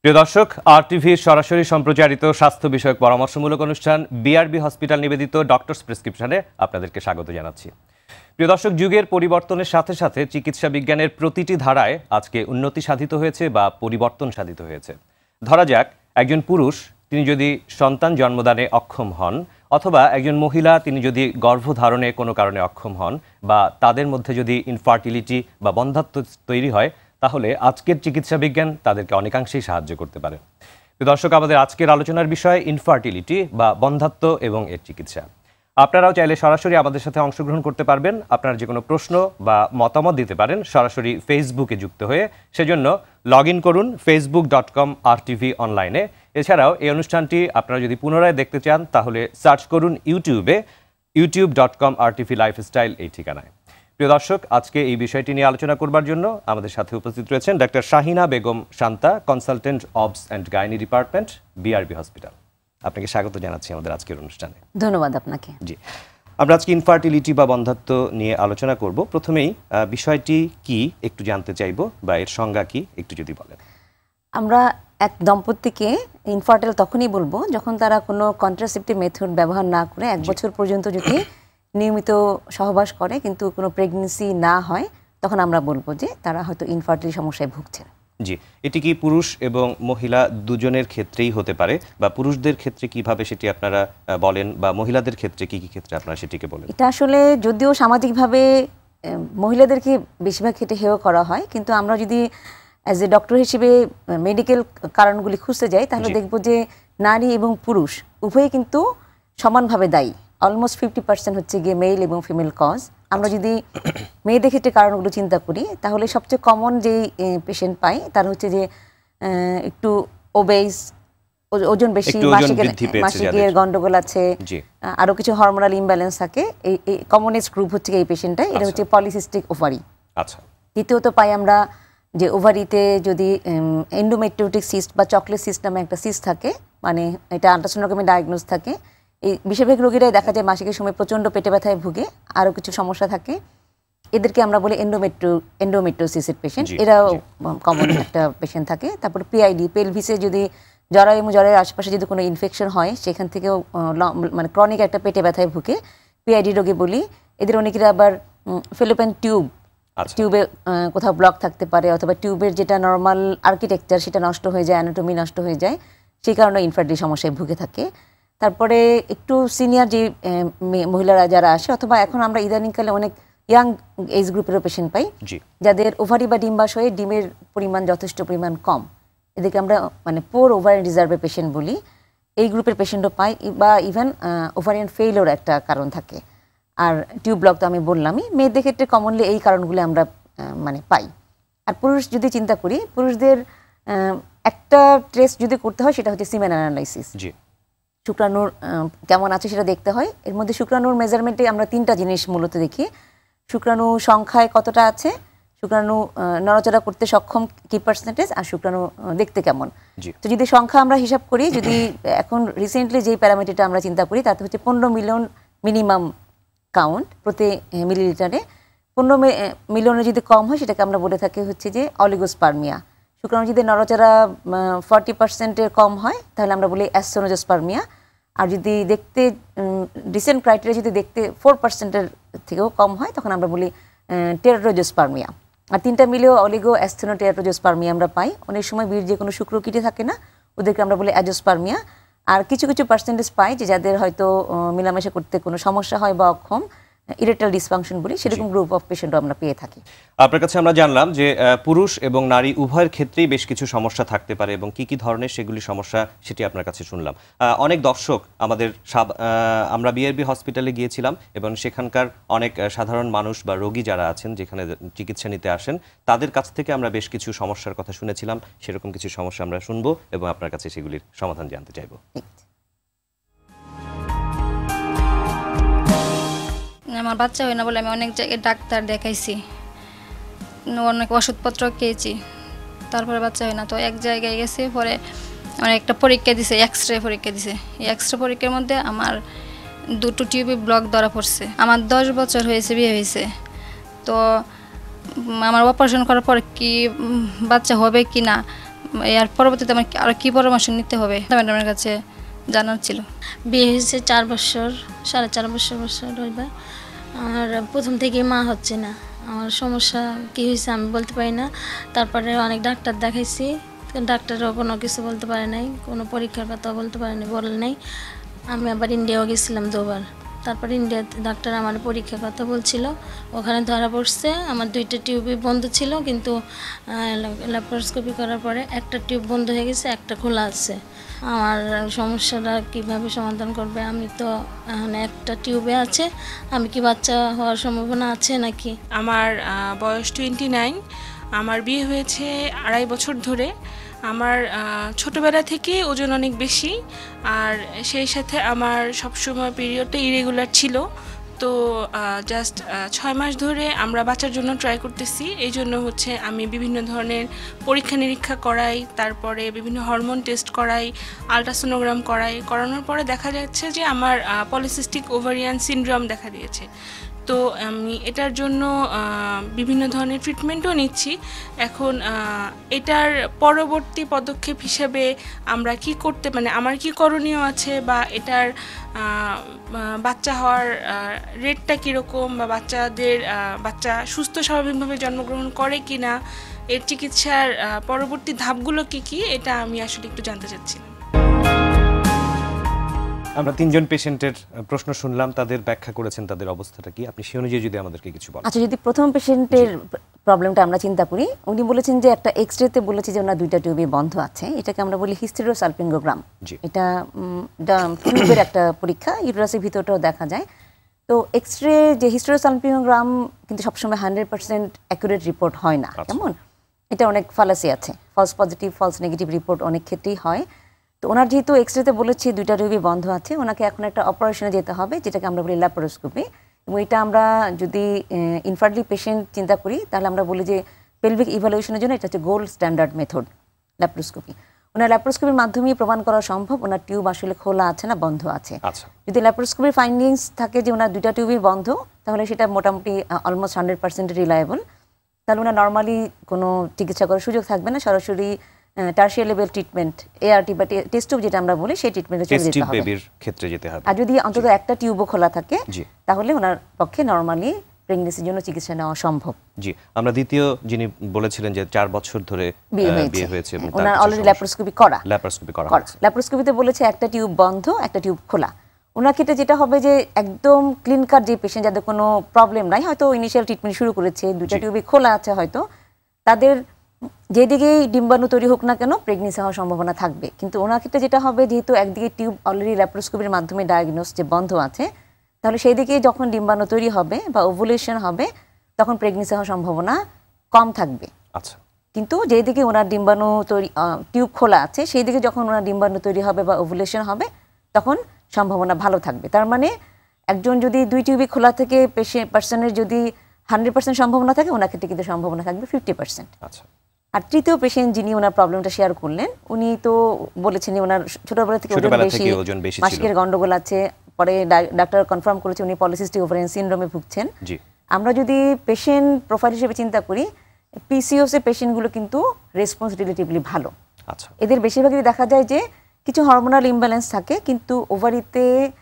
প্রিয় দর্শক, আরটিভির সরাসরি সম্প্রচারিত স্বাস্থ্য বিষয়ক পরামর্শমূলক অনুষ্ঠান বিআরবি হসপিটাল নিবেদিত ডক্টরস প্রেসক্রিপশনে আপনাদেরকে স্বাগত জানাচ্ছি। প্রিয় দর্শক, যুগের পরিবর্তনের সাথে সাথে চিকিৎসা বিজ্ঞানের প্রতিটি ধারায় আজকে উন্নতি সাধিত হয়েছে বা পরিবর্তন সাধিত হয়েছে। ধরা যাক, একজন পুরুষ তিনি যদি সন্তান জন্মদানে অক্ষম হন, অথবা একজন মহিলা তিনি যদি গর্ভধারণে কোনো কারণে অক্ষম হন, বা তাদের মধ্যে যদি ইনফার্টিলিটি বা বন্ধ্যাত্ব তৈরি হয়, তাহলে আজকের চিকিৎসা বিজ্ঞান তাদেরকে অনেকাংশেই সাহায্য করতে পারে। দর্শক, আমাদের আজকের আলোচনার বিষয় ইনফার্টিলিটি বা বন্ধ্যাত্ব এবং এর চিকিৎসা। আপনারাও চাইলে সরাসরি আমাদের সাথে অংশগ্রহণ করতে পারবেন। আপনারা যে কোনো প্রশ্ন বা মতামত দিতে পারেন সরাসরি ফেসবুকে যুক্ত হয়ে। সেজন্য লগ ইন করুন facebook.com/RTV অনলাইনে। এছাড়াও এই অনুষ্ঠানটি আপনারা যদি পুনরায় দেখতে চান তাহলে সার্চ করুন ইউটিউবে youtube.com/RTV লাইফস্টাইল এই ঠিকানায়। প্রিয় দর্শক, আজকে এই বিষয়টি নিয়ে আলোচনা করবার জন্য আমাদের সাথে উপস্থিত রয়েছেন doctor Shahina Begum Shanta, consultant obs and gynae department, BRB hospital. আপনাকে স্বাগত জানাচ্ছি আমাদের আজকের অনুষ্ঠানে। ধন্যবাদ আপনাকে। জি, আমরা আজকে ইনফার্টিলিটি বা বন্ধ্যাত্ব নিয়ে আলোচনা করব। প্রথমেই বিষয়টি কি একটু জানতে চাইব, বা এর সংজ্ঞা কি একটু যদি বলেন। আমরা এক দম্পতিকে ইনফার্টাইল তখনই বলবো যখন তারা কোনো কন্ট্রাসেপটিভ মেথড ব্যবহার না করে 1 বছর পর্যন্ত যদি নিয়মিত সহবাস করে কিন্তু কোনো প্রেগন্যান্সি না হয়, তখন আমরা বলবো যে তারা হয়তো ইনফার্টিলিটি সমস্যায় ভুগছেন। জি, এটি কি পুরুষ এবং মহিলা দুজনের ক্ষেত্রেই হতে পারে, বা পুরুষদের ক্ষেত্রে কিভাবে সেটি আপনারা বলেন, বা মহিলাদের ক্ষেত্রে কি কি ক্ষেত্রে আপনারা সেটিকে বলেন? এটা আসলে যদিও সামাজিকভাবে মহিলাদেরকে বেশিরভাগ ক্ষেত্রে হেয় করা হয়, কিন্তু আমরা যদি অ্যাজ এ ডক্টর হিসেবে মেডিকেল কারণগুলি খুঁজতে যাই তাহলে দেখবো যে নারী এবং পুরুষ উভয়ই কিন্তু সমানভাবে দায়ী। অলমোস্ট 50% হচ্ছে গিয়ে মেল এবং ফিমেল কজ। আমরা যদি মেয়েদের ক্ষেত্রে কারণগুলো চিন্তা করি তাহলে সবচেয়ে কমন যেই পেশেন্ট পাই তার হচ্ছে যে একটু ওবেস, ওজন বেশি, মাসিকের গন্ডগোল আছে, আরো কিছু হরমোনাল ইমব্যালেন্স থাকে। এই কমনেস্ট গ্রুপ হচ্ছে এই পেশেন্টটা, এটা হচ্ছে পলিসিস্টিক ওভারি। আচ্ছা, দ্বিতীয়ত পাই আমরা যে ওভারিতে যদি এন্ডোমেট্রিওটিক সিস্ট বা চকলেট সিস্ট নামে একটা সিস্ট থাকে, মানে এটা আল্ট্রাসোনোগ্রামে ডায়াগনোজ থাকে। এই বেশিরভাগ রোগীরাই দেখা যায় মাসিকের সময় প্রচণ্ড পেটে ব্যথায় ভুগে, আরও কিছু সমস্যা থাকে। এদেরকে আমরা বলি এন্ডোমেট্রিওসিসের পেশেন্ট, এরাও কমন একটা পেশেন্ট থাকে। তারপর পিআইডি, পেলভিসে যদি জরায়ু এবং জরায়ুর আশেপাশে যদি কোনো ইনফেকশন হয় সেখান থেকেও মানে ক্রনিক একটা পেটে ব্যথায় ভুগে পিআইডি রোগী বলি। এদের অনেকেরা আবার ফেলোপিয়ান টিউবে কোথাও ব্লক থাকতে পারে, অথবা টিউবের যেটা নর্মাল আর্কিটেকচার সেটা নষ্ট হয়ে যায়, অ্যানাটমি নষ্ট হয়ে যায়, সেই কারণে ইনফার্টিলিটি সমস্যায় ভুগে থাকে। তারপরে একটু সিনিয়র যে মহিলারা যারা আসে, অথবা এখন আমরা ইদানিংকালে অনেক ইয়াং এজ গ্রুপেরও পেশেন্ট পাই যাদের ওভারি বা ডিম্বাশয়ে ডিমের পরিমাণ যথেষ্ট পরিমাণ কম, এদেরকে আমরা মানে পোর ওভারিয়ান রিজার্ভের পেশেন্ট বলি। এই গ্রুপের পেশেন্টও পাই, বা ইভেন ওভারিয়ান ফেইলিওর একটা কারণ থাকে। আর টিউব ব্লক তো আমি বললামই। মেয়েদের ক্ষেত্রে কমনলি এই কারণগুলো আমরা মানে পাই। আর পুরুষ যদি চিন্তা করি, পুরুষদের একটা টেস্ট যদি করতে হয় সেটা হচ্ছে সিমেন অ্যানালাইসিস। শুক্রাণুর কেমন আছে সেটা দেখতে হয়। এর মধ্যে শুক্রাণুর মেজারমেন্টে আমরা 3টা জিনিস মূলত দেখি। শুক্রাণু সংখ্যায় কতটা আছে, শুক্রাণু নড়াচড়া করতে সক্ষম কি পার্সেন্টেজ, আর শুক্রাণু দেখতে কেমন। তো যদি সংখ্যা আমরা হিসাব করি, যদি এখন রিসেন্টলি যেই প্যারামিটারটা আমরা চিন্তা করি তাতে হচ্ছে 15 মিলিয়ন মিনিমাম কাউন্ট প্রতি মিলিলিটারে। 15 মিলিয়নের যদি কম হয় সেটাকে আমরা বলে থাকি হচ্ছে যে অলিগোস্পার্মিয়া। শুক্রাণু যদি নড়াচড়া 40%-এর কম হয় তাহলে আমরা বলি অ্যাস্টেনোজোস্পার্মিয়া। আর যদি দেখতে রিসেন্ট ক্রাইটেরিয়া যদি দেখতে 4%-এর থেকেও কম হয় তখন আমরা বলি টেরাটোজোস্পার্মিয়া। আর 3টা মিলেও অলিগো, অ্যাস্থেনো, টেরাটোজোস্পার্মিয়া আমরা পাই। অনেক সময় বীর্যে কোনো শুক্রকীটে থাকে না, ওদেরকে আমরা বলি অ্যাজোস্পার্মিয়া। আর কিছু কিছু পার্সেন্টেজ পাই যে যাদের হয়তো মেলামেশা করতে কোনো সমস্যা হয় বা অক্ষম, ইরেকটাইল ডিসফাংশন বলি, সেরকম গ্রুপ অফ পেশেন্টও আমরা পেয়ে থাকি। আপনার কাছে আমরা জানলাম যে পুরুষ এবং নারী উভয়ের ক্ষেত্রেই বেশ কিছু সমস্যা থাকতে পারে, এবং কি কি ধরনের সেগুলি সমস্যা সেটি আপনার কাছে শুনলাম। অনেক দর্শক আমাদের আমরা বিআরবি হসপিটালে গিয়েছিলাম, এবং সেখানকার অনেক সাধারণ মানুষ বা রোগী যারা আছেন যেখানে চিকিৎসা নিতে আসেন তাদের কাছ থেকে আমরা বেশ কিছু সমস্যার কথা শুনেছিলাম। সেরকম কিছু সমস্যা আমরা শুনবো এবং আপনার কাছে সেগুলির সমাধান জানতে চাইব। আমার বাচ্চা হয় না বলে আমি অনেক জায়গায় ডাক্তার দেখাইছি, অনেক ওষুধপত্র খেয়েছি, তারপরে বাচ্চা হয় না। তো এক জায়গায় গেছে, পরে আমার একটা পরীক্ষা দিছে, এক্সরে পরীক্ষা দিছে। এই এক্সরে পরীক্ষার মধ্যে আমার 2টো টিউবে ব্লক ধরা পড়ছে। আমার 10 বছর হয়েছে, বিয়ে হয়েছে। তো আমার অপারেশন করার পর কি বাচ্চা হবে কি না এর পরবর্তীতে আমার আরও কী পরামর্শ নিতে হবে ম্যাডামের কাছে জানার ছিল। বিয়ে হয়েছে 4 বছর, 4.5 বছর হইবে। আমার প্রথম থেকেই মা হচ্ছে না। আমার সমস্যা কী হয়েছে আমি বলতে পারি না। তারপরে অনেক ডাক্তার দেখাইছি, ডাক্তারও কোনো কিছু বলতে পারে নাই, কোনো পরীক্ষার কথা বলতে পারে নাই, বলে নাই। আমি আবার ইন্ডিয়াও গেছিলাম 2 বার। তারপরে ইন্ডিয়াতে ডাক্তার আমার পরীক্ষার কথা বলছিল, ওখানে ধরা পড়ছে আমার 2টা টিউবই বন্ধ ছিল, কিন্তু ল্যাপারোস্কোপি করার পরে একটা টিউব বন্ধ হয়ে গেছে, একটা খোলা আছে। আমার সমস্যাটা কিভাবে সমাধান করবে? আমি তো এখন একটা টিউবে আছে, আমি কি বাচ্চা হওয়ার সম্ভাবনা আছে নাকি? আমার বয়স 29। আমার বিয়ে হয়েছে 2.5 বছর ধরে। আমার ছোটোবেলা থেকে ওজন অনেক বেশি, আর সেই সাথে আমার সবসময় পিরিয়ডটা ইরেগুলার ছিল। তো জাস্ট 6 মাস ধরে আমরা বাচ্চার জন্য ট্রাই করতেছি। এই জন্য হচ্ছে আমি বিভিন্ন ধরনের পরীক্ষা নিরীক্ষা করাই, তারপরে বিভিন্ন হরমোন টেস্ট করাই, আলট্রাসোনোগ্রাম করানোর পরে দেখা যাচ্ছে যে আমার পলিসিস্টিক ওভারিয়ান সিনড্রোম দেখা দিয়েছে। তো আমি এটার জন্য বিভিন্ন ধরনের ট্রিটমেন্টও নিচ্ছি। এখন এটার পরবর্তী পদক্ষেপ হিসেবে আমরা কি করতে, মানে আমার কি করণীয় আছে, বা এটার বাচ্চা হওয়ার রেটটা কীরকম, বা বাচ্চা সুস্থ স্বাভাবিকভাবে জন্মগ্রহণ করে কি না, এর চিকিৎসার পরবর্তী ধাপগুলো কি, এটা আমি আসলে একটু জানতে চাচ্ছি। আমরা 3 জন পেশেন্টের প্রশ্ন শুনলাম, তাদের ব্যাখ্যা করেছেন তাদের অবস্থাটা কি, আপনি সেই অনুযায়ী যদি আমাদেরকে কিছু বলেন। আচ্ছা, যদি প্রথম পেশেন্টের প্রবলেমটা আমরা চিন্তা করি, উনি বলেছেন যে একটা এক্সরেতে বলেছে যে ওনার 2টা টিউবে বন্ধ আছে। এটাকে আমরা বলি হিস্টেরোসালপিঙ্গোগ্রাম। এটা টিউবের একটা পরীক্ষা, ইউটেরাসের ভিতরটাও দেখা যায়। তো এক্সরে যে হিস্টেরোসালপিঙ্গোগ্রাম কিন্তু সবসময় 100% অ্যাকুরেট রিপোর্ট হয় না, কেমন এটা অনেক ফালাসি আছে, false positive false negative report অনেক ক্ষেত্রেই হয়। তো ওনার যেহেতু এক্সরেতে বলেছে 2টা টিউবই বন্ধ আছে, ওনাকে এখন একটা অপারেশনে যেতে হবে, যেটাকে আমরা বলি ল্যাপারোস্কোপি। এবং এটা আমরা যদি ইনফার্টিলিটি পেশেন্ট চিন্তা করি, তাহলে আমরা বলি যে পেলভিক ইভ্যালুয়েশনের জন্য এটা হচ্ছে গোল্ড স্ট্যান্ডার্ড মেথড ল্যাপারোস্কোপি। ওনার ল্যাপারোস্কোপির মাধ্যমেই প্রমাণ করা সম্ভব ওনার টিউব আসলে খোলা আছে না বন্ধ আছে। যদি ল্যাপারোস্কোপির ফাইন্ডিংস থাকে যে ওনার 2টা টিউবই বন্ধ, তাহলে সেটা মোটামুটি অলমোস্ট 100% রিলায়েবল। তাহলে ওনার নর্মালি কোনো চিকিৎসা করার সুযোগ থাকবে না, সরাসরি টার্সিয়ারি লেভেল ট্রিটমেন্ট, এআরটি বা টেস্ট টিউব যেটা আমরা বলি, সেই ট্রিটমেন্টে চলে যেতে হবে। বেবির ক্ষেত্রে যেতে হবে। আর যদি অন্তত একটা টিউবও খোলা থাকে, তাহলে ওনার পক্ষে নরমালি প্রেগন্যান্সির জন্য চিকিৎসা নেওয়া সম্ভব। জি, আমরা দ্বিতীয় যিনি বলেছিলেন যে 4 বছর ধরে বিয়ে হয়েছে এবং ওনার অলরেডি ল্যাপারোস্কোপি করা। ল্যাপারোস্কোপিতে বলেছে একটা টিউব বন্ধ, একটা টিউব খোলা। ওনার ক্ষেত্রে যেটা হবে যে একদম ক্লিন কাট যে পেশেন্ট, যাদের কোনো প্রবলেম নাই, হয়তো ইনিশিয়াল ট্রিটমেন্ট শুরু করেছে, 2টা টিউবই খোলা আছে, হয়তো তাদের যেদিকেই ডিম্বাণু তৈরি হোক না কেন প্রেগনেন্সি হওয়ার সম্ভাবনা থাকবে। কিন্তু ওনার ক্ষেত্রে যেটা হবে, যেহেতু একদিকে টিউব অলরেডি ল্যাপারোস্কোপির মাধ্যমে ডায়াগনোস যে বন্ধ আছে, তাহলে সেই দিকে যখন ডিম্বাণু তৈরি হবে বা ওভুলেশন হবে, তখন প্রেগনেন্সি হওয়ার সম্ভাবনা কম থাকবে। আচ্ছা, কিন্তু যেদিকে ওনার ডিম্বাণু তৈরি টিউব খোলা আছে, সেই দিকে যখন ওনার ডিম্বাণু তৈরি হবে বা ওভুলেশন হবে, তখন সম্ভাবনা ভালো থাকবে। তার মানে একজন যদি 2 টিউবই খোলা থেকে পার্সনের যদি 100% সম্ভাবনা থাকে, ওনার ক্ষেত্রে কিন্তু সম্ভাবনা থাকবে 50%। আচ্ছা। আর তৃতীয় পেশেন্ট যিনি ওনার প্রবলেমটা শেয়ার করলেন, উনি তো বলেছেন ওনার ছোটবেলা থেকে ওজন বেশি, মাসিকের গন্ডগোল আছে, পরে ডাক্তার কনফার্ম করেছে উনি পলিসিস্টিক ওভারিয়ান সিনড্রোমে ভুগছেন। আমরা যদি পেশেন্ট প্রোফাইল হিসেবে চিন্তা করি, পিসিওএস এর পেশেন্টগুলো কিন্তু রেসপন্স রিলেটিভলি ভালো। আচ্ছা, এদের বেশিরভাগই দেখা যায় যে কিছু হরমোনাল ইমব্যালেন্স থাকে, কিন্তু ওভারিতে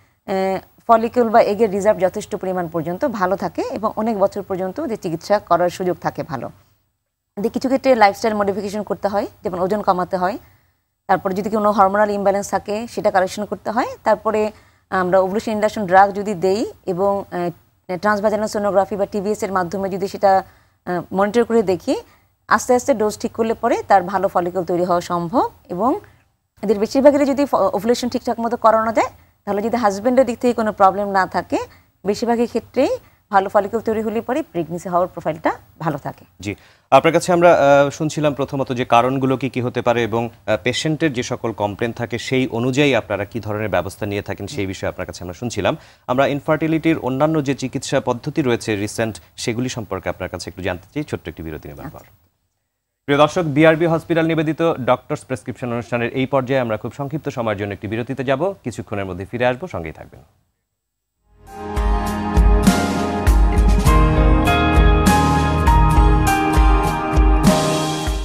ফলিকল বা এগের রিজার্ভ যথেষ্ট পরিমাণ পর্যন্ত ভালো থাকে এবং অনেক বছর পর্যন্ত যে চিকিৎসা করার সুযোগ থাকে ভালো। কিছু ক্ষেত্রে লাইফস্টাইল মডিফিকেশন করতে হয়, যেমন ওজন কমাতে হয়, তারপরে যদি কোনো হরমোনাল ইমব্যালেন্স থাকে সেটা কারেকশন করতে হয়, তারপরে আমরা ওভুলেশন ইন্ডাকশন ড্রাগ যদি দেই এবং ট্রান্সভাজাইনাল সোনোগ্রাফি বা টিভিএস এর মাধ্যমে যদি সেটা মনিটর করে দেখি, আস্তে আস্তে ডোজ ঠিক করলে পরে তার ভালো ফলিকল তৈরি হওয়া সম্ভব। এবং এদের বেশিরভাগের যদি ওভুলেশন ঠিকঠাক মতো করানো যায়, তাহলে যদি হাজব্যান্ডের দিক থেকে কোনো প্রবলেম না থাকে, বেশিরভাগই ক্ষেত্রেই ভালো ফলিকল তৈরি হলে পরে প্রেগন্যান্সি হওয়ার প্রোফাইলটা ভালো থাকে। জি, আপনার কাছে আমরা শুনছিলাম প্রথমত যে কারণগুলো কি হতে পারে এবং পেশেন্টের যে সকল কমপ্লেন থাকে সেই অনুযায়ী আপনারা কি ধরনের ব্যবস্থা নিয়ে থাকেন সেই বিষয়ে আপনার কাছে আমরা শুনছিলাম। আমরা ইনফার্টিলিটির অন্যান্য যে চিকিৎসা পদ্ধতি রয়েছে রিসেন্ট, সেগুলি সম্পর্কে আপনার কাছে একটু জানতে চাই ছোট্ট একটি বিরতি নেবার পর। প্রিয় দর্শক, বিআরবি হসপিটাল নিবেদিত ডক্টরস প্রেসক্রিপশন অনুষ্ঠানের এই পর্যায়ে আমরা খুব সংক্ষিপ্ত সময়ের জন্য একটি বিরতিতে যাব, কিছুক্ষণের মধ্যে ফিরে আসবো, সঙ্গেই থাকবেন।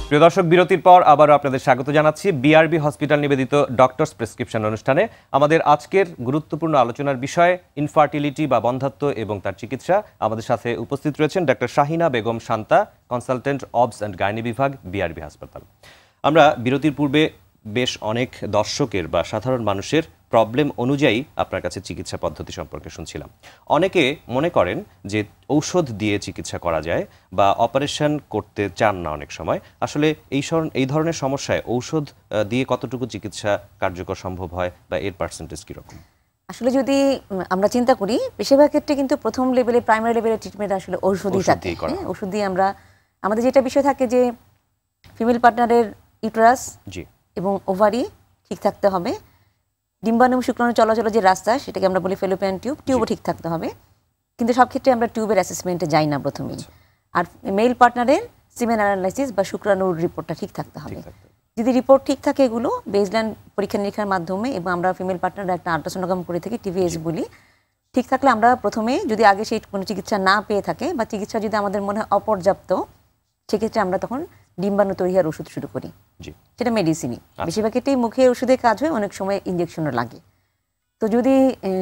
প্রিয় দর্শক, বিরতির পর আবারও আপনাদের স্বাগত জানাচ্ছি বিআরবি হসপিটাল নিবেদিত ডক্টরস প্রেসক্রিপশন অনুষ্ঠানে। আমাদের আজকের গুরুত্বপূর্ণ আলোচনার বিষয় ইনফার্টিলিটি বা বন্ধ্যাত্ব এবং তার চিকিৎসা। আমাদের সাথে উপস্থিত রয়েছেন doctor Shahina Begum Shanta, consultant obs and gynae বিভাগ, বিআরবি হাসপাতাল। আমরা বিরতির পূর্বে বেশ অনেক দর্শকের বা সাধারণ মানুষের প্রবলেম অনুযায়ী আপনার কাছে চিকিৎসা পদ্ধতি সম্পর্কে শুনছিলাম। অনেকে মনে করেন যে ঔষধ দিয়ে চিকিৎসা করা যায় বা অপারেশন করতে চান না অনেক সময়। আসলে এই ধরনের সমস্যায় ঔষধ দিয়ে কতটুকু চিকিৎসা কার্যকর সম্ভব হয় বা এর পার্সেন্টেজ কীরকম? আসলে যদি আমরা চিন্তা করি, বেশিরভাগ ক্ষেত্রে কিন্তু প্রথম লেভেলে, প্রাইমারি লেভেলের ট্রিটমেন্ট আসলে ওষুধই থাকে। ওষুধ দিয়ে আমাদের যেটা বিষয় থাকে যে ফিমেল পার্টনারের ইউটেরাস এবং ওভারি ঠিক থাকতে হবে, ডিম্বাণু শুক্রাণু চলাচল যে রাস্তা সেটাকে আমরা বলি ফেলোপিয়ান টিউবও ঠিক থাকতে হবে। কিন্তু সব ক্ষেত্রে আমরা টিউবের অ্যাসেসমেন্টে যাই না প্রথমেই। আর মেল পার্টনারের সিমেন অ্যানালাইসিস বা শুক্রাণুর রিপোর্টটা ঠিক থাকতে হবে। যদি রিপোর্ট ঠিক থাকে, এগুলো বেসলাইন পরীক্ষা নিরীক্ষার মাধ্যমে, এবং আমরা ফিমেল পার্টনার একটা আল্ট্রাসোনোগ্রাম করে থাকি, টিভিএস বলি, ঠিক থাকলে আমরা প্রথমে, যদি আগে সেই কোনো চিকিৎসা না পেয়ে থাকে বা চিকিৎসা যদি আমাদের মনে হয় অপর্যাপ্ত, সেক্ষেত্রে আমরা তখন ডিম্বাণু তৈরি হওয়ার ওষুধ শুরু করি। সেটা মেডিসিনই, বেশিরভাগ ক্ষেত্রেই মুখে ওষুধে কাজ হয়, অনেক সময় ইঞ্জেকশনও লাগে। তো যদি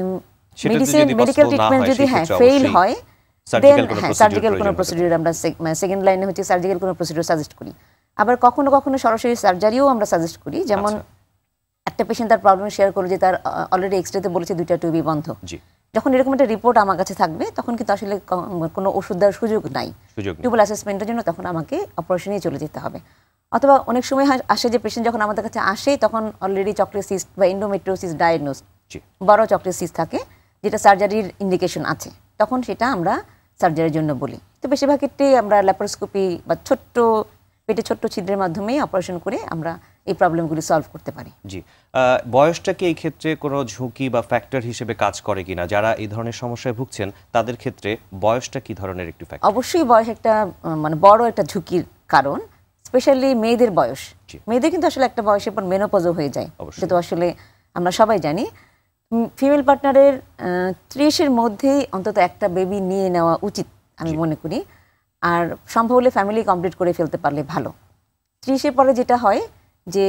মেডিকেল ট্রিটমেন্ট যদি ফেইল হয়, দেন সার্জিক্যাল কোনো প্রসিডিউর আমরা সেকেন্ড লাইনে হচ্ছে সার্জিক্যাল কোনো প্রসিডিউর সাজেস্ট করি। আবার কখনো কখনো সরাসরি সার্জারিও আমরা সাজেস্ট করি। যেমন একটা পেশেন্ট তার প্রবলেম শেয়ার করলো যে তার অলরেডি এক্সরেতে বলেছে 2টা টিউবই বন্ধ। যখন এরকম একটা রিপোর্ট আমার কাছে থাকবে, তখন কিন্তু আসলে কোনো ওষুধ দেওয়ার সুযোগ নাই টিউবুল অ্যাসেসমেন্টের জন্য, তখন আমাকে অপারেশনেই চলে যেতে হবে। অথবা অনেক সময় আসে যে পেশেন্ট যখন আমাদের কাছে আসে, তখন অলরেডি চকলেট সিস্ট বা এন্ডোমেট্রিওসিস ডায়াগনোজ, বড় চকলেট সিস্ট থাকে, যেটা সার্জারির ইন্ডিকেশন আছে, তখন সেটা আমরা সার্জারির জন্য বলি। তো বেশিরভাগ ক্ষেত্রে আমরা ল্যাপারোস্কোপি বা পেটে ছোট্ট ছিদ্রের মাধ্যমে অপারেশন করে আমরা এই প্রবলেমগুলি সলভ করতে পারি। জি, বয়সটা কি এই ক্ষেত্রে কোনো ঝুঁকি বা ফ্যাক্টর হিসেবে কাজ করে কিনা? যারা এই ধরনের সমস্যায় ভুগছেন তাদের ক্ষেত্রে বয়সটা কি ধরনের একটি ফ্যাক্টর? অবশ্যই বয়স একটা বড় একটা ঝুঁকির কারণ, স্পেশালি মেয়েদের বয়স। মেয়েদের কিন্তু আসলে একটা বয়সের পর মেনোপজও হয়ে যায়, সেটা তো আসলে আমরা সবাই জানি। ফিমেল পার্টনারের 30-এর মধ্যেই অন্তত একটা বেবি নিয়ে নেওয়া উচিত আমি মনে করি, আর সম্ভব হলে ফ্যামিলি কমপ্লিট করে ফেলতে পারলে ভালো। 30-এর পরে যেটা হয় যে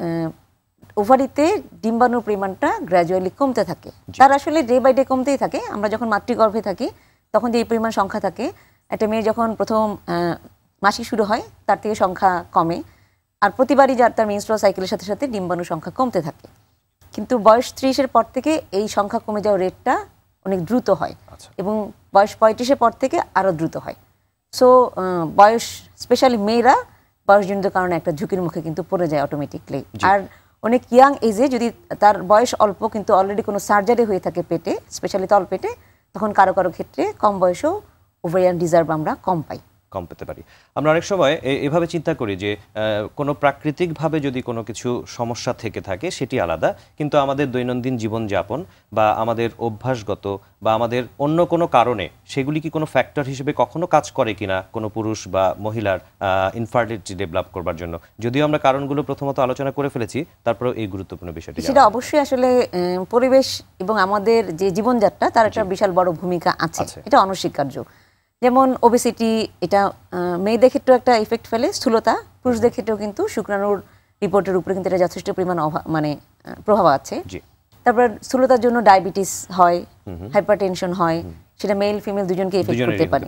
ওভারিতে ডিম্বাণুর পরিমাণটা গ্র্যাজুয়ালি কমতে থাকে, তার আসলে ডে বাই ডে কমতেই থাকে। আমরা যখন মাতৃগর্ভে থাকি তখন যে এই পরিমাণ সংখ্যা থাকে, একটা মেয়ে যখন প্রথম মাসিক শুরু হয় তার থেকে সংখ্যা কমে, আর প্রতিবারই যার তার মেনস্ট্রুয়াল সাইকেলের সাথে সাথে ডিম্বাণুর সংখ্যা কমতে থাকে। কিন্তু বয়স 30-এর পর থেকে এই সংখ্যা কমে যাওয়ার রেটটা অনেক দ্রুত হয়, এবং বয়স 35-এর পর থেকে আরও দ্রুত হয়। সো বয়স, স্পেশালি মেয়েরা বয়সজনিত কারণে একটা ঝুঁকির মুখে কিন্তু পড়ে যায় অটোমেটিকলি। আর অনেক ইয়াং এজে যদি তার বয়স অল্প কিন্তু অলরেডি কোনো সার্জারি হয়ে থাকে পেটে, স্পেশালি তল পেটে, তখন কারো কারো ক্ষেত্রে কম বয়সেও ওভারিয়ান রিজার্ভ আমরা কম পেতে পারি। আমরা অনেক সময় এভাবে চিন্তা করি যে কোনো প্রাকৃতিকভাবে যদি কোনো কিছু সমস্যা থেকে থাকে সেটি আলাদা, কিন্তু আমাদের দৈনন্দিন জীবনযাপন বা আমাদের অভ্যাসগত বা আমাদের অন্য কোনো কারণে সেগুলি কি কোনো ফ্যাক্টর হিসেবে কখনো কাজ করে কিনা কোনো পুরুষ বা মহিলার ইনফার্টিলিটি ডেভেলপ করবার জন্য? যদিও আমরা কারণগুলো প্রথমত আলোচনা করে ফেলেছি, তারপরেও এই গুরুত্বপূর্ণ বিষয়টি সেটা অবশ্যই আসলে পরিবেশ এবং আমাদের যে জীবনযাত্রা তার একটা বিশাল বড় ভূমিকা আছে, এটা অনস্বীকার্য। যেমন ওবেসিটি, এটা মেয়েদের ক্ষেত্রেও একটা ইফেক্ট ফেলে, স্থূলতা। পুরুষদের ক্ষেত্রেও কিন্তু শুক্রাণুর রিপোর্টের উপরে কিন্তু এটা যথেষ্ট পরিমাণ প্রভাব আছে। তারপর স্থূলতার জন্য ডায়াবেটিস হয়, হাইপারটেনশন হয়, সেটা মেল ফিমেল দুজনকে এফেক্ট করতে পারে।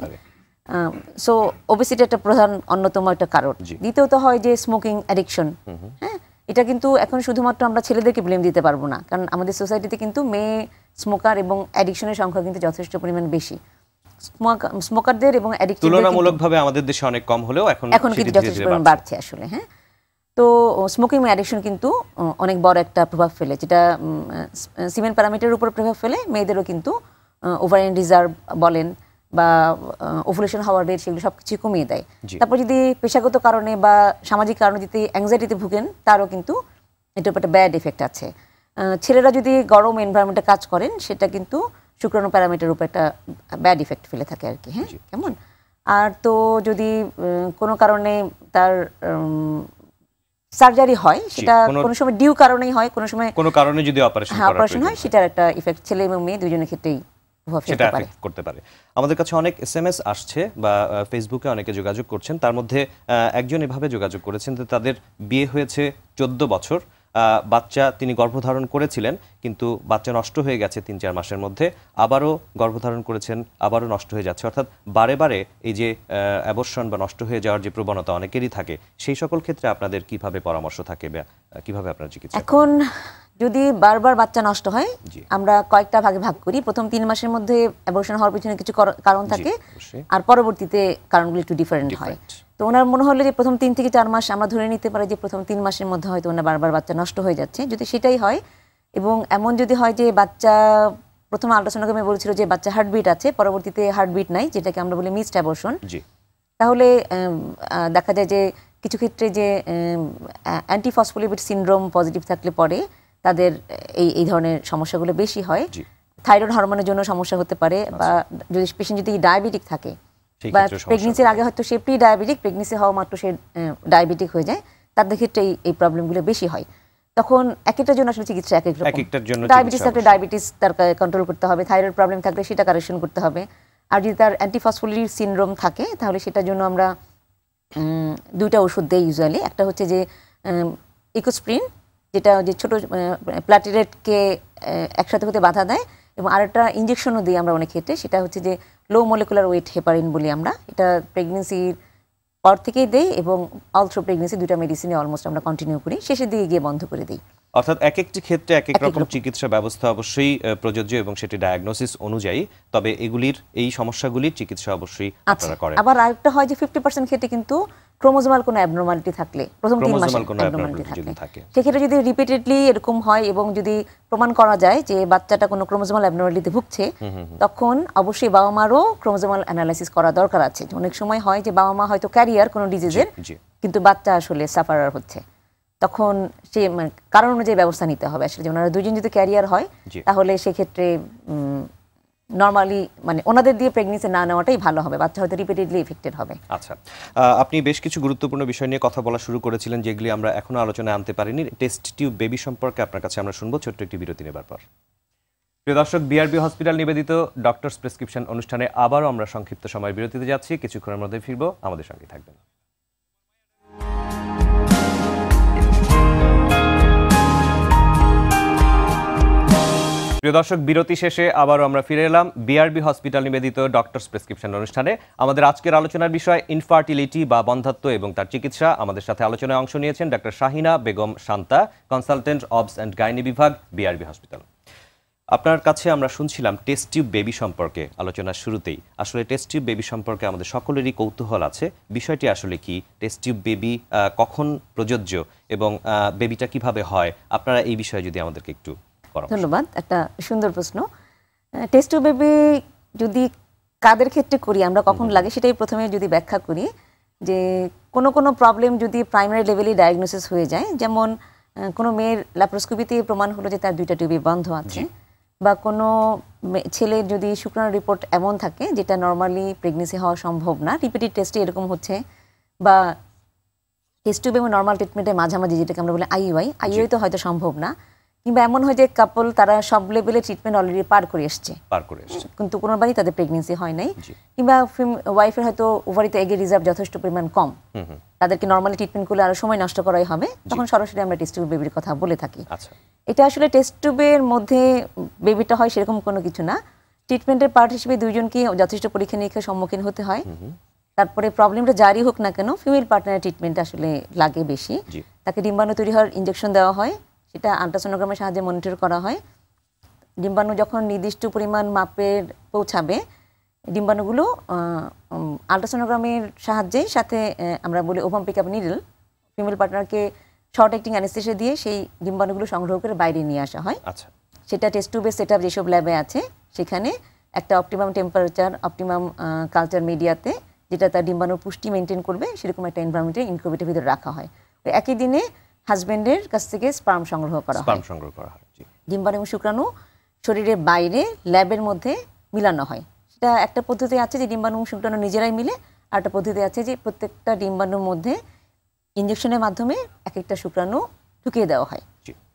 সো ওবেসিটি একটা প্রধান অন্যতম একটা কারণ। দ্বিতীয়ত হয় যে স্মোকিং অ্যাডিকশন। হ্যাঁ, এটা কিন্তু এখন শুধুমাত্র আমরা ছেলেদেরকে ব্লেম দিতে পারবো না, কারণ আমাদের সোসাইটিতে কিন্তু মেয়ে স্মোকার এবং অ্যাডিকশনের সংখ্যা কিন্তু যথেষ্ট পরিমাণ বেশি। স্মোকারদের এবং অ্যাডিক্টেডদের তুলনামূলকভাবে আমাদের দেশে অনেক কম হলেও এখন কিন্তু যথেষ্ট পরিমাণ বাড়ছে আসলে। হ্যাঁ, তো স্মোকিং এবং অ্যাডিকশন কিন্তু অনেক বড় একটা প্রভাব ফেলে, যেটা সিমেন প্যারামিটারের উপর প্রভাব ফেলে। মেয়েদেরও কিন্তু ওভারিয়ান রিজার্ভ বলেন বা ওভুলেশন হওয়ার রেট, সেগুলো সব কিছু কমিয়ে দেয়। তারপর যদি পেশাগত কারণে বা সামাজিক কারণে যদি অ্যাংজাইটিতে ভুগেন, তারও কিন্তু এটার উপর একটা ব্যাড এফেক্ট আছে। ছেলেরা যদি গরম এনভায়রনমেন্টে কাজ করেন, সেটা কিন্তু শুক্রাণু প্যারামিটারের উপর একটা ব্যাড ইফেক্ট ফেলে থাকে আর কি। হ্যাঁ, কেমন? আর তো যদি কোনো কারণে তার সার্জারি হয়, সেটা কোনো সময় ডিউ কারণেই হয়, কোনো সময় কোনো কারণে যদি অপারেশন হয়, সেটার একটা ইফেক্ট ছেলে এবং মেয়ে দুজনের ক্ষেত্রেই প্রভাব সেটা ফেলতে পারে। এফেক্ট করতে পারে। আমাদের কাছে অনেক এসএমএস আসছে বা ফেসবুকে অনেকে যোগাযোগ করছেন, তার মধ্যে একজন এভাবে যোগাযোগ করেছেন যে তাদের বিয়ে হয়েছে 14 বছর, বাচ্চা তিনি গর্ভধারণ করেছিলেন কিন্তু বাচ্চা নষ্ট হয়ে গেছে 3-4 মাসের মধ্যে, আবারও গর্ভধারণ করেছেন, আবারও নষ্ট হয়ে যাচ্ছে। অর্থাৎ বারে বারে এই যে অ্যাবর্শন বা নষ্ট হয়ে যাওয়ার যে প্রবণতা অনেকেরই থাকে, সেই সকল ক্ষেত্রে আপনাদের কিভাবে পরামর্শ থাকে বা কিভাবে আপনার চিকিৎসা করেন? এখন যদি বারবার বাচ্চা নষ্ট হয়, জি। আমরা কয়েকটা ভাগে ভাগ করি। প্রথম 3 মাসের মধ্যে অ্যাবর্শন হওয়ার পিছনে কিছু কারণ জি, থাকে, অবশ্যই। আর পরবর্তীতে কারণগুলো একটু ডিফারেন্ট হয়। Different। তো ওনার মনে হলো যে প্রথম 3 থেকে 4 মাস আমরা ধরে নিতে পারি যে প্রথম 3 মাসের মধ্যে হয়তো ওনার বারবার বাচ্চা নষ্ট হয়ে যাচ্ছে। যদি সেটাই হয় এবং এমন যদি হয় যে বাচ্চা প্রথম আল্ট্রাসোনোগ্রামে বলছিল যে বাচ্চা হার্টবিট আছে, পরবর্তীতে হার্টবিট নাই, যেটাকে আমরা বলি মিসড অ্যাবর্শন, জি, তাহলে দেখা যায় যে কিছু ক্ষেত্রে যে অ্যান্টিফসফোলিপিড সিনড্রোম পজিটিভ থাকলে পরে তাদের এই ধরনের সমস্যাগুলো বেশি হয়। জি। থাইরয়েড হরমোনের জন্য সমস্যা হতে পারে, বা যদি পেশেন্ট যদি ডায়াবেটিক থাকে সেই বা ক্ষেত্রে সমস্যা প্রেগনেন্সির হতে আগে হয়তো সে প্রি ডায়াবেটিক, প্রেগনেন্সি হওয়া মাত্র সে ডায়াবেটিক হয়ে যায়, তাদের ক্ষেত্রে এই প্রবলেমগুলো বেশি হয়। তখন একেকটার জন্য আসলে চিকিৎসা এক এক রকম। একেকটার জন্য ডায়াবেটিস চিকিৎসা থাকলে অবশ্যই। ডায়াবেটিস তার কন্ট্রোল করতে হবে, থাইরয়েড প্রবলেম থাকলে সেটা কারেকশন করতে হবে, আর যদি তার অ্যান্টিফসফোলিপিড সিনড্রোম থাকে তাহলে সেটার জন্য আমরা 2টা ওষুধ দেই ইউজুয়ালি। একটা হচ্ছে যে ইকোস্প্রিন, যেটা যে ছোট প্ল্যাটিলেটকে একসাথে হতে বাধা দেয়, এবং আরেকটা ইঞ্জেকশনও দিই আমরা অনেক ক্ষেত্রে, সেটা হচ্ছে যে লো মলিকুলার ওয়েট হেপারিন বলি আমরা। এটা প্রেগনেন্সির পর থেকেই দেই এবং অল থ্রু প্রেগনেন্সি 2টা মেডিসিনে অলমোস্ট আমরা কন্টিনিউ করি, শেষের দিকে গিয়ে বন্ধ করে দিই। অর্থাৎ এক একটি ক্ষেত্রে এক এক এক এক রকম রকম। চিকিৎসা ব্যবস্থা অবশ্যই প্রযোজ্য এবং সেটি ডায়াগনোসিস অনুযায়ী, তবে এগুলির এই সমস্যাগুলির চিকিৎসা অবশ্যই আচ্ছা, আপনারা করেন। আবার আরেকটা হয় যে 50% ক্ষেত্রে কিন্তু ক্রোমোজোমাল কোনো অ্যাবনর্মালিটি থাকলে, প্রথম 3 মাসে Chromosomal কোনো অ্যাবনর্মালিটি abnormality যদি থাকলে, থাকে। সেক্ষেত্রে যদি রিপিটেডলি এরকম হয় এবং যদি প্রমাণ করা যায় যে বাচ্চাটা কোনো ক্রোমোজোমাল অ্যাবনর্মালিটিতে ভুগছে, তখন অবশ্যই বাবা মারও ক্রোমোজোমাল অ্যানালাইসিস করা দরকার আছে। অনেক সময় হয় যে বাবা মা হয়তো ক্যারিয়ার কোনো ডিজিজের, জি। কিন্তু বাচ্চা আসলে সাফারার হচ্ছে, তখন সে কারণ অনুযায়ী ব্যবস্থা নিতে হবে আসলে। যে ওনারা দুজন যদি ক্যারিয়ার হয় জি। তাহলে সেক্ষেত্রে নর্মালি ওনাদের দিয়ে প্রেগনেন্সি না নেওয়াটাই ভালো হবে, বাচ্চা হয়তো রিপিটেডলি এফেক্টেড হবে। আচ্ছা, আপনি বেশ কিছু গুরুত্বপূর্ণ বিষয় নিয়ে কথা বলা শুরু করেছিলেন, যেগুলি আমরা এখনো আলোচনায় আনতে পারিনি। টেস্ট টিউব বেবি সম্পর্কে আপনার কাছে আমরা শুনবো ছোট্ট একটি বিরতি নেবার পর। প্রিয় দর্শক, বিআরবি হসপিটাল নিবেদিত ডক্টরস প্রেসক্রিপশন অনুষ্ঠানে আবারও আমরা সংক্ষিপ্ত সময় বিরতিতে যাচ্ছি। কিছুক্ষণের মধ্যে ফিরবো, আমাদের সঙ্গে থাকবেন। প্রিয় দর্শক, বিরতি শেষে আবারও আমরা ফিরে এলাম বিআরবি হসপিটাল নিবেদিত ডক্টরস প্রেসক্রিপশন অনুষ্ঠানে। আমাদের আজকের আলোচনার বিষয় ইনফার্টিলিটি বা বন্ধ্যাত্ব এবং তার চিকিৎসা। আমাদের সাথে আলোচনায় অংশ নিয়েছেন doctor Shahina Begum Shanta, consultant obs and gynae বিভাগ, বিআরবি হসপিটাল। আপনার কাছে আমরা শুনছিলাম টেস্ট টিউব বেবি সম্পর্কে আলোচনার শুরুতেই। আসলে টেস্ট টিউব বেবি সম্পর্কে আমাদের সকলেরই কৌতূহল আছে। বিষয়টি আসলে কি, টেস্ট টিউব বেবি কখন প্রযোজ্য এবং বেবিটা কিভাবে হয়, আপনারা এই বিষয়ে যদি আমাদেরকে একটু পরামর্শ। ধন্যবাদ, একটা সুন্দর প্রশ্ন। টেস্ট টিউব বেবি যদি কাদের ক্ষেত্রে করি, আমরা কখন লাগে, সেটাই প্রথমে যদি ব্যাখ্যা করি। যে কোনো প্রবলেম যদি প্রাইমারি লেভেলে ডায়াগনোসিস হয়ে যায়, যেমন কোনো মেয়ের ল্যাপ্রোস্কোপিতে প্রমাণ হলো যে তার 2টা টিউবই বন্ধ আছে, বা কোনো ছেলের যদি শুক্রাণু রিপোর্ট এমন থাকে যেটা নর্মালি প্রেগনেন্সি হওয়া সম্ভব না, রিপিটেড টেস্টে এরকম হচ্ছে, বা টেস্ট টিউব এবং নর্মাল ট্রিটমেন্টের মাঝামাঝি যেটাকে আমরা বলি আইইউআই তো হয়তো সম্ভব না, কিংবা এমন হয় যে কাপল তারা সব লেভেলে ট্রিটমেন্ট অলরেডি পার করে এসছে কিন্তু কোনোবারই তাদের প্রেগনেন্সি হয় নাই, কিংবা ওয়াইফের হয়তো ওভারিতে এগের রিজার্ভ যথেষ্ট পরিমাণ কম, তাদেরকে নর্মালি ট্রিটমেন্ট করলে আরো সময় নষ্ট করাই হবে, তখন সরাসরি আমরা টেস্ট টিউব বেবির কথা বলে থাকি। এটা আসলে টেস্ট টিউবের মধ্যে বেবিটা হয় সেরকম কোনো কিছু না। ট্রিটমেন্টের পার্ট হিসেবে দুইজনকে যথেষ্ট পরীক্ষা নিরীক্ষার সম্মুখীন হতে হয়। তারপরে প্রবলেমটা জারি হোক না কেন, ফিমেল পার্টনারের ট্রিটমেন্ট আসলে লাগে বেশি। তাকে ডিম্বাণু তৈরি হওয়ার ইনজেকশন দেওয়া হয়, সেটা আল্ট্রাসোনোগ্রামের সাহায্যে মনিটর করা হয়। ডিম্বাণু যখন নির্দিষ্ট পরিমাণ মাপের পৌঁছাবে, ডিম্বাণুগুলো আল্ট্রাসোনোগ্রামের সাহায্যে সাথে আমরা বলি ovum pick up needle, female পার্টনারকে শর্ট অ্যাক্টিং অ্যানেস্থেসিয়া দিয়ে সেই ডিম্বাণুগুলো সংগ্রহ করে বাইরে নিয়ে আসা হয়। সেটা টেস্ট টিউবের সেট আপ যেসব ল্যাবে আছে সেখানে একটা অপটিমাম টেম্পারেচার, অপটিমাম কালচার মিডিয়াতে, যেটা তার ডিম্বাণুর পুষ্টি মেনটেন করবে, সেরকম একটা এনভায়রনমেন্টে ইনকিউবেটরের ভিতরে রাখা হয়। একই দিনে হাজবেন্ডের কাছ থেকে স্পার্ম সংগ্রহ করা হয়। ডিম্বাণু এবং শুক্রাণু শরীরের বাইরে ল্যাবের মধ্যে মিলানো হয়। সেটা একটা পদ্ধতি আছে যে ডিম্বাণু এবং শুক্রাণু নিজেরাই মিলে, আর একটা পদ্ধতি আছে যে প্রত্যেকটা ডিম্বাণুর মধ্যে ইনজেকশনের মাধ্যমে এক একটা শুক্রাণু ঢুকিয়ে দেওয়া হয়।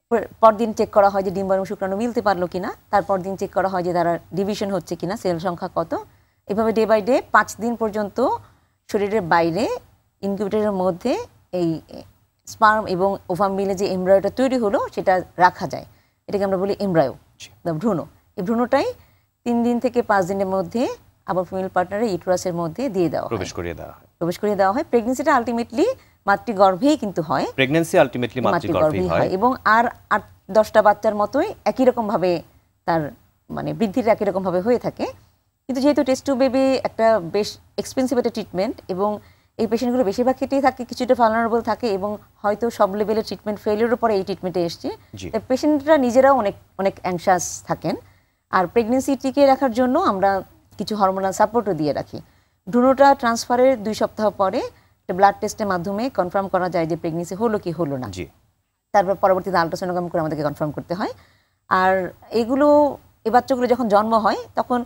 পরদিন চেক করা হয় যে ডিম্ব এবং শুক্রাণু মিলতে পারলো কিনা, তারপর দিন চেক করা হয় যে তারা ডিভিশন হচ্ছে কিনা, সেল সংখ্যা কত। এভাবে ডে বাই ডে 5 দিন পর্যন্ত শরীরের বাইরে ইনকিউবেটরের মধ্যে এই স্পার্ম এবং ওভাম মিলে যে এমব্রায়োটা তৈরি হলো সেটা রাখা যায়। এটাকে আমরা বলি এমব্রায়ো, ভ্রূণ। এই ভ্রূণটাই 3 দিন থেকে 5 দিনের মধ্যে আবার ফিমেল পার্টনারের ইউটেরাসের মধ্যে দিয়ে দেওয়া হয়, প্রবেশ করিয়ে দেওয়া হয়। প্রেগন্যান্সিটা আলটিমেটলি মাতৃগর্ভেই কিন্তু হয়, মাতৃগর্ভেই হয় এবং আর 8-10টা বাচ্চার মতোই একই রকম ভাবে তার মানে বৃদ্ধিটা একই রকম ভাবে হয়ে থাকে। কিন্তু যেহেতু টেস্ট টিউব বেবি একটা বেশ এক্সপেন্সিভ একটা ট্রিটমেন্ট এবং এই পেশেন্টগুলো বেশিরভাগ ক্ষেত্রেই থাকে কিছুটা ভালনারেবল থাকে এবং হয়তো সব লেভেলের ট্রিটমেন্ট ফেলিওরের পরে এই ট্রিটমেন্টে এসছে, পেশেন্টরা নিজেরাও অনেক অ্যাংশাস থাকেন। আর প্রেগনেন্সি টিকিয়ে রাখার জন্য আমরা কিছু হরমোনাল সাপোর্টও দিয়ে রাখি। ভ্রূণটা ট্রান্সফারের 2 সপ্তাহ পরে ব্লাড টেস্টের মাধ্যমে কনফার্ম করা যায় যে প্রেগনেন্সি হলো কি হলো না, তারপর পরবর্তীতে আল্ট্রাসোনোগ্রাম করে আমাদেরকে কনফার্ম করতে হয়। আর এগুলো এই বাচ্চাগুলো যখন জন্ম হয় তখন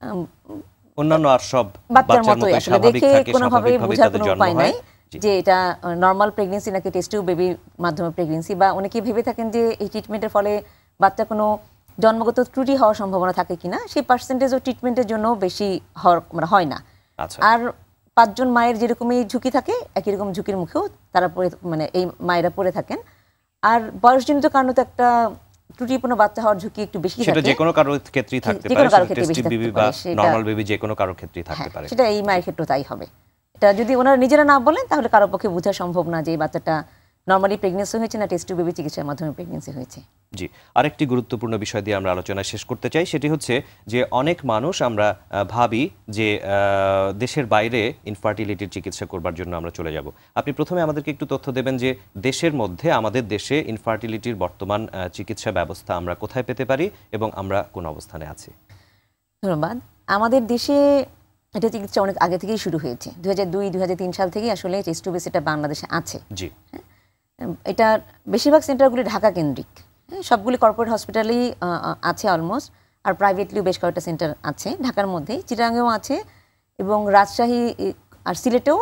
অন্যান্য আর সব বাচ্চার মতোই আসলে দেখে কোনোভাবে বোঝার কোনো উপায় নাই যে এটা নর্মাল প্রেগনেন্সি নাকি টেস্ট টিউব বেবির মাধ্যমে প্রেগনেন্সি, বা অনেকে ভেবে থাকেন যে এই ট্রিটমেন্টের ফলে বাচ্চা কোনো জন্মগত ত্রুটি হওয়ার সম্ভাবনা থাকে কিনা, সেই পার্সেন্টেজও ট্রিটমেন্টের জন্য বেশি হয় না। আর 5 জন মায়ের যেরকমই ঝুঁকি থাকে একই রকম ঝুঁকির মুখেও তারা মানে এই মায়েরা পড়ে থাকেন। আর বয়সজনিত কারণে তো একটা ত্রুটিপূর্ণ বাচ্চা হওয়ার ঝুঁকি একটু বেশি থাকে, সেটা যে কোনো কারোর ক্ষেত্রেই থাকতে পারে, টেস্ট টিউব বেবি বা নরমাল বেবি যে কোনো কারোর ক্ষেত্রেই থাকতে পারে, সেটা এই মায়ের ক্ষেত্রেও তাই হবে। এটা যদি ওনারা নিজেরা না বলেন তাহলে কারো পক্ষে বোঝা সম্ভব না যে এই বাচ্চাটা নরমালি প্রেগনেন্সি হয়েছে না টেস্ট টিউব বেবি চিকিৎসার মাধ্যমে প্রেগনেন্সি হয়েছে। জি, আরেকটি গুরুত্বপূর্ণ বিষয় দিয়ে আমরা আলোচনা শেষ করতে চাই, সেটি হচ্ছে যে অনেক মানুষ আমরা ভাবি যে দেশের বাইরে ইনফার্টিলিটির চিকিৎসা করবার জন্য আমরা চলে যাব। আপনি প্রথমে আমাদেরকে একটু তথ্য দেবেন যে দেশের মধ্যে আমাদের দেশে ইনফার্টিলিটির বর্তমান চিকিৎসা ব্যবস্থা আমরা কোথায় পেতে পারি এবং আমরা কোন অবস্থানে আছি। ধন্যবাদ। আমাদের দেশে এটা চিকিৎসা অনেক আগে থেকেই শুরু হয়েছে, 2002-2003 সাল থেকেই আসলে টেস্ট টিউব বেবি এটা বাংলাদেশে আছে। জি, এটা বেশিরভাগ সেন্টারগুলি ঢাকা কেন্দ্রিক, সবগুলি কর্পোরেট হসপিটালেই আছে অলমোস্ট, আর প্রাইভেটলিও বেশ কয়েকটা সেন্টার আছে ঢাকার মধ্যেই, চিটাগাংয়েও আছে এবং রাজশাহী আর সিলেটেও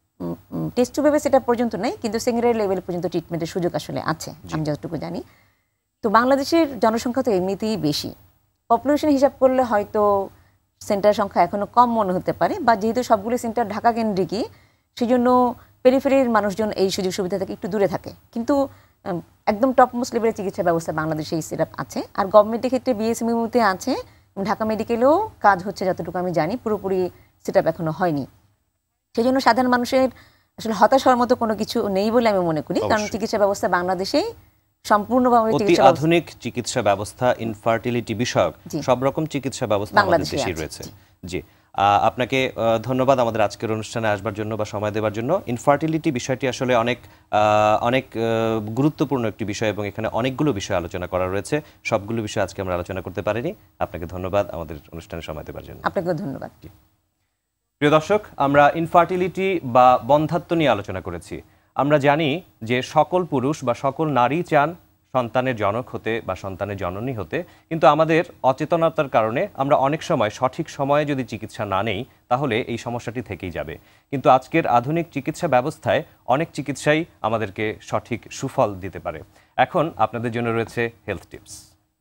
টেস্ট টিউব বেবি সেটা পর্যন্ত নেই, কিন্তু সেকেন্ডারি লেভেল পর্যন্ত ট্রিটমেন্টের সুযোগ আসলে আছে আমি যতটুকু জানি। তো বাংলাদেশের জনসংখ্যা তো এমনিতেই বেশি, পপুলেশন হিসাব করলে হয়তো সেন্টার সংখ্যা এখনো কম মনে হতে পারে, বা যেহেতু সবগুলি সেন্টার ঢাকা কেন্দ্রিকই সেই জন্য পেরিফেরির মানুষজন এই সুযোগ সুবিধা থেকে একটু দূরে থাকে। কিন্তু একদম টপ মোস্ট লেভেলের চিকিৎসা ব্যবস্থা বাংলাদেশে এই সেটআপ আছে। আর গভর্নমেন্টের ক্ষেত্রে বিএসএমইউতে আছে, ঢাকা মেডিকেলেও কাজ হচ্ছে যতটুকু আমি জানি, পুরোপুরি সেটআপ এখনো হয়নি। সেই জন্য সাধারণ মানুষের আসলে হতাশ হওয়ার মতো কোনো কিছু নেই বলে আমি মনে করি, কারণ চিকিৎসা ব্যবস্থা বাংলাদেশেই সম্পূর্ণভাবে আধুনিক চিকিৎসা ব্যবস্থা ইনফার্টিলিটি বিষয়ক সব রকম চিকিৎসা ব্যবস্থা আমাদের দেশে রয়েছে। জি, আপনাকে ধন্যবাদ আমাদের আজকের অনুষ্ঠানে আসবার জন্য বা সময় দেওয়ার জন্য। ইনফার্টিলিটি বিষয়টি আসলে অনেক গুরুত্বপূর্ণ একটি বিষয় এবং এখানে অনেকগুলো বিষয় আলোচনা করা রয়েছে, সবগুলো বিষয় আজকে আমরা আলোচনা করতে পারিনি। আপনাকে ধন্যবাদ আমাদের অনুষ্ঠানে সময় দেওয়ার জন্য। আপনাকেও ধন্যবাদ। প্রিয় দর্শক, আমরা ইনফার্টিলিটি বা বন্ধ্যাত্ব নিয়ে আলোচনা করেছি। আমরা জানি যে সকল পুরুষ বা সকল নারী চান সন্তানের জনক হতে বা সন্তানের জননী হতে, কিন্তু আমাদের অচেতনতার কারণে আমরা অনেক সময় সঠিক সময়ে যদি চিকিৎসা না নেই তাহলে এই সমস্যাটি থেকেই যাবে। কিন্তু আজকের আধুনিক চিকিৎসা ব্যবস্থায় অনেক চিকিৎসাই আমাদেরকে সঠিক সুফল দিতে পারে। এখন আপনাদের জন্য রয়েছে হেলথ টিপস।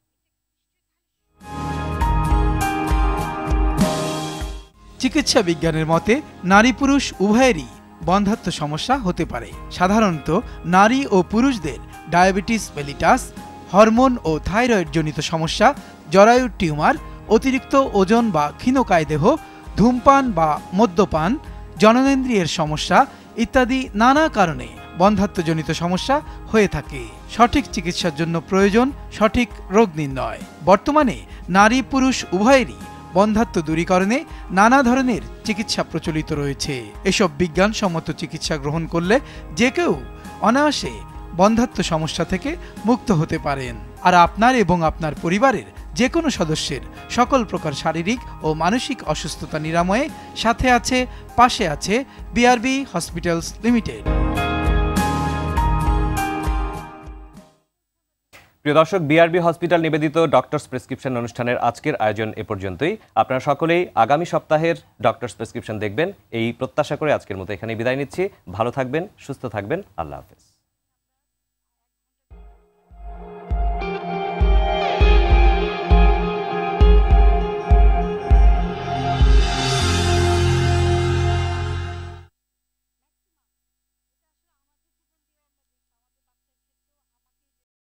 চিকিৎসা বিজ্ঞানের মতে নারী পুরুষ উভয়েরই বন্ধ্যাত্ব সমস্যা হতে পারে। সাধারণত নারী ও পুরুষদের ডায়াবেটিস মেলিটাস, হরমোন ও থাইরয়েড জনিত সমস্যা, জরায়ুর টিউমার, অতিরিক্ত ওজন বা ক্ষীণকায় দেহ, ধূমপান বা মদ্যপান, জননেন্দ্রিয়ের সমস্যা ইত্যাদি নানা কারণে বন্ধ্যাত্বজনিত সমস্যা হয়ে থাকে। সঠিক চিকিৎসার জন্য প্রয়োজন সঠিক রোগ নির্ণয়। বর্তমানে নারী পুরুষ উভয়েরই বন্ধ্যাত্ব দূরীকরণে নানা ধরনের চিকিৎসা প্রচলিত রয়েছে। এসব বিজ্ঞানসম্মত চিকিৎসা গ্রহণ করলে যে কেউ অনায়াসে বন্ধ্যাত্ব সমস্যা থেকে মুক্ত হতে পারেন। আর আপনার এবং আপনার পরিবারের যে কোনো সদস্যের সকল প্রকার শারীরিক ও মানসিক অসুস্থতা নিরাময়ে পাশে আছে বিআরবি হসপিটালস লিমিটেড। প্রিয় দর্শক, বিআরবি হসপিটাল নিবেদিত ডক্টরস প্রেসক্রিপশন অনুষ্ঠানের আজকের আয়োজন এ পর্যন্তই। আপনারা সকলেই আগামী সপ্তাহের ডক্টরস প্রেসক্রিপশন দেখবেন এই প্রত্যাশা করে আজকের মতো এখানে বিদায় নিচ্ছি। ভালো থাকবেন, সুস্থ থাকবেন। আল্লাহ হাফেজ।